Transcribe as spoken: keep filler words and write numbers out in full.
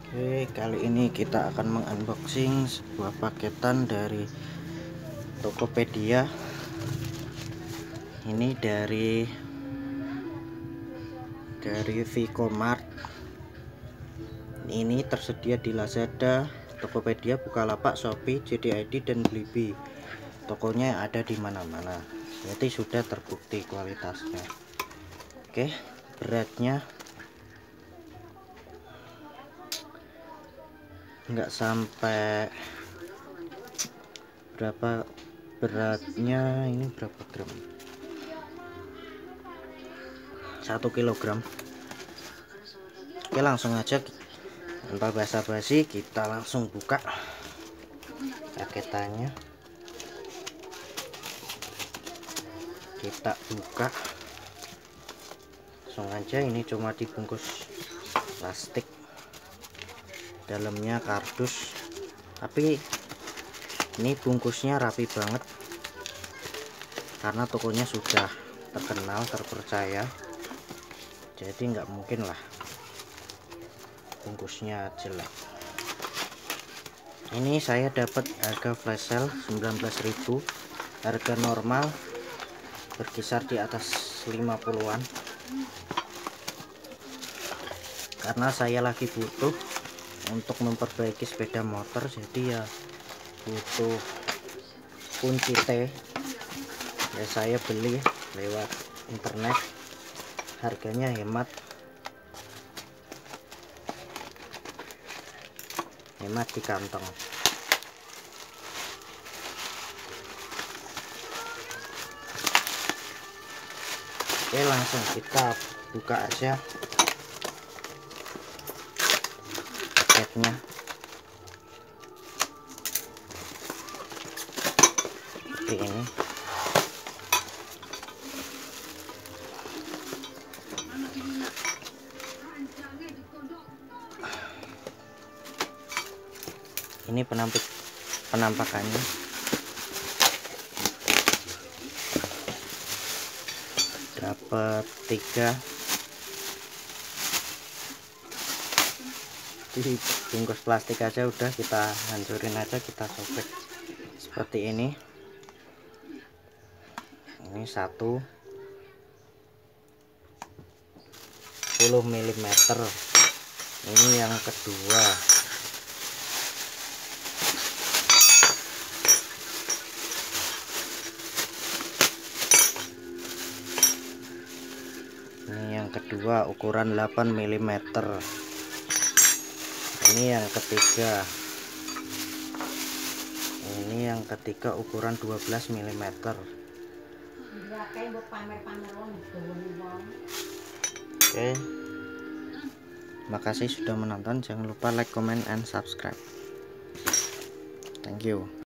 Oke, kali ini kita akan mengunboxing sebuah paketan dari Tokopedia. Ini dari dari Vcomart. Ini tersedia di Lazada, Tokopedia, Bukalapak, Shopee, J D I D dan Blibli. Tokonya ada di mana-mana. Jadi sudah terbukti kualitasnya. Oke, beratnya nggak sampai berapa, beratnya ini berapa gram, satu kilogram. Oke, langsung aja tanpa basa-basi kita langsung buka paketannya. Kita buka langsung aja. Ini cuma dibungkus plastik, dalamnya kardus, tapi ini bungkusnya rapi banget karena tokonya sudah terkenal, terpercaya, jadi nggak mungkin lah bungkusnya jelek. Ini saya dapat harga flash sale sembilan belas ribu, harga normal berkisar di atas lima puluhan, karena saya lagi butuh untuk memperbaiki sepeda motor, jadi ya butuh kunci T, ya saya beli lewat internet, harganya hemat hemat di kantong. Oke, langsung kita buka aja paketnya. Seperti ini. Ini penampik penampakannya. Dapat tiga, di bungkus plastik aja udah kita hancurin aja, kita sobek seperti ini. Ini satu sepuluh milimeter, ini yang kedua. Ini yang kedua ukuran delapan milimeter. Ini yang ketiga. Ini yang ketiga ukuran dua belas milimeter. Oke. Terima kasih sudah menonton. Jangan lupa like, comment, and subscribe. Thank you.